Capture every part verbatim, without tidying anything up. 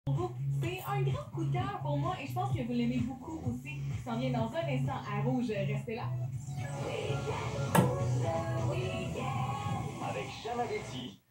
C'est un grand coup de cœur pour moi et je pense que vous l'aimez beaucoup aussi. Il s'en vient dans un instant à Rouge. Restez là. Avec Jamadetti.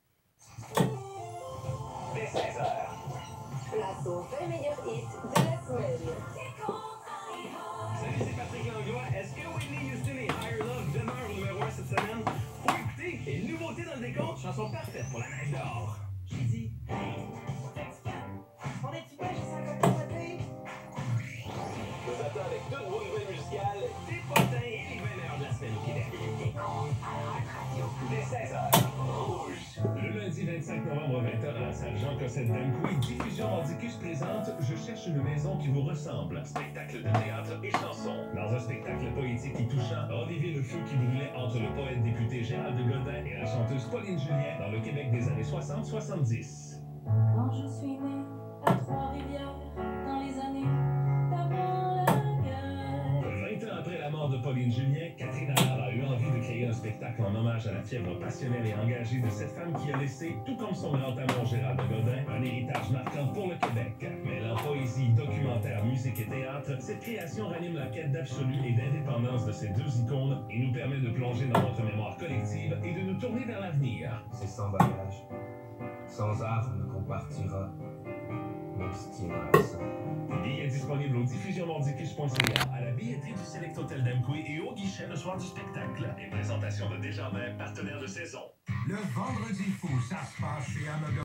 Dès seize heures. Place aux vingt meilleurs hits de la semaine. Salut, c'est Patrick Langlois. Est-ce que Whitney Houston et Higher Love demeurent au numéro un cette semaine? Faut écouter. Et une nouveauté dans le décompte, chanson parfaite pour la neige dehors. J'ai dit, hey, on est-tu prêts, j'ai cinquante minutes? Je vous attends avec toutes vos nouvelles musicales. Des potins et les vingt meilleurs de la semaine au Québec. Le décompte à la radio. Dès seize heures. Rouge. Le lundi vingt-cinq novembre vingt heures à Saint-Jean-Cossette-d'Amqui, Diffusion Mordicus présente Je cherche une maison qui vous ressemble. Spectacle de théâtre et chansons. Dans un spectacle poétique et touchant, revivez le feu qui brûlait entre le poète député Gérald de Godin et la chanteuse Pauline Julien dans le Québec des années soixante soixante-dix. Quand je suis née à Trois-Rivières, dans les années d'avant la guerre. vingt ans après la mort de Pauline Julien, Catherine Allard a eu envie de créer un spectacle en hommage à la fièvre passionnelle et engagée de cette femme qui a laissé, tout comme son grand amour Gérald de Godin, un héritage marquant pour le Québec. Mêlant poésie, documentaire, musique et théâtre, cette création ranime la quête d'absolu et d'indépendance de ces deux icônes et nous permet de plonger dans notre mémoire collective et de nous tourner vers l'avenir. C'est sans bagage, sans armes qu'on partira, m'obstinera. Billets disponibles au diffusion mordicus point c a, à la billetterie du Select Hotel d'Amqui et au guichet le soir du spectacle. Une présentation de Desjardins, partenaire de saison. Le vendredi fou, ça se passe chez Amazon.